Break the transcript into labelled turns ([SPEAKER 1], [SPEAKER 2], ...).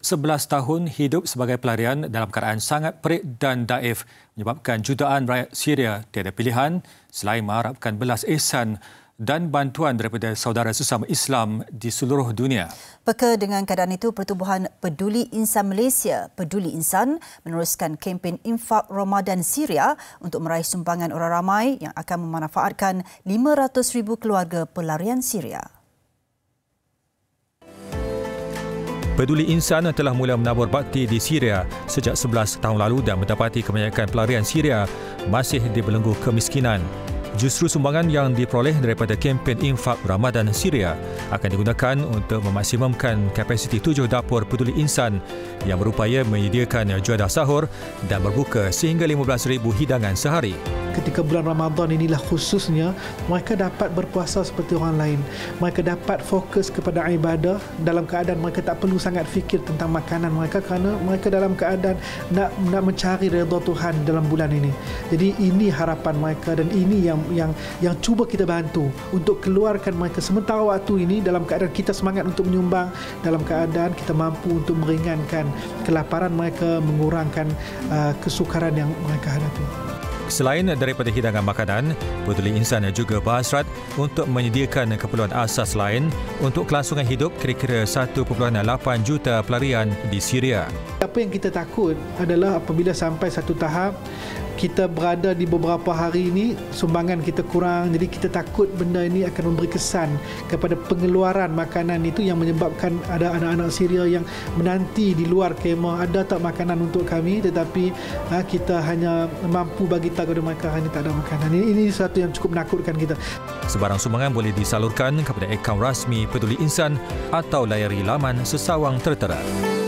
[SPEAKER 1] 11 tahun hidup sebagai pelarian dalam keadaan sangat perik dan daif menyebabkan jutaan rakyat Syria tiada pilihan selain mengharapkan belas ihsan dan bantuan daripada saudara sesama Islam di seluruh dunia.
[SPEAKER 2] Peka dengan keadaan itu, Pertubuhan Peduli Insan Malaysia, Peduli Insan, meneruskan kempen infak Ramadan Syria untuk meraih sumbangan orang ramai yang akan memanfaatkan 500,000 keluarga pelarian Syria.
[SPEAKER 1] Peduli Insan telah mula menabur bakti di Syria sejak 11 tahun lalu dan mendapati kebanyakan pelarian Syria masih dibelenggu kemiskinan. Justru sumbangan yang diperoleh daripada kempen infak Ramadan Syria akan digunakan untuk memaksimumkan kapasiti 7 dapur Peduli Insan yang berupaya menyediakan juadah sahur dan berbuka sehingga 15,000 hidangan sehari.
[SPEAKER 3] Ketika bulan Ramadan inilah khususnya, mereka dapat berpuasa seperti orang lain. Mereka dapat fokus kepada ibadah dalam keadaan mereka tak perlu sangat fikir tentang makanan mereka kerana mereka dalam keadaan nak mencari redha Tuhan dalam bulan ini. Jadi ini harapan mereka dan ini yang cuba kita bantu untuk keluarkan mereka sementara waktu ini dalam keadaan kita semangat untuk menyumbang, dalam keadaan kita mampu untuk meringankan kelaparan mereka, mengurangkan kesukaran yang mereka hadapi.
[SPEAKER 1] Selain daripada hidangan makanan, Peduli Insan juga berhasrat untuk menyediakan keperluan asas lain untuk kelangsungan hidup kira-kira 1.8 juta pelarian di Syria.
[SPEAKER 3] Apa yang kita takut adalah apabila sampai satu tahap kita berada di beberapa hari ini, sumbangan kita kurang, jadi kita takut benda ini akan memberi kesan kepada pengeluaran makanan itu yang menyebabkan ada anak-anak Syria yang menanti di luar kemah, ada tak makanan untuk kami, tetapi kita hanya mampu bagi tahu kepada mereka hanya tak ada makanan. Ini satu yang cukup menakutkan kita.
[SPEAKER 1] Sebarang sumbangan boleh disalurkan kepada akaun rasmi Peduli Insan atau layari laman sesawang tertera.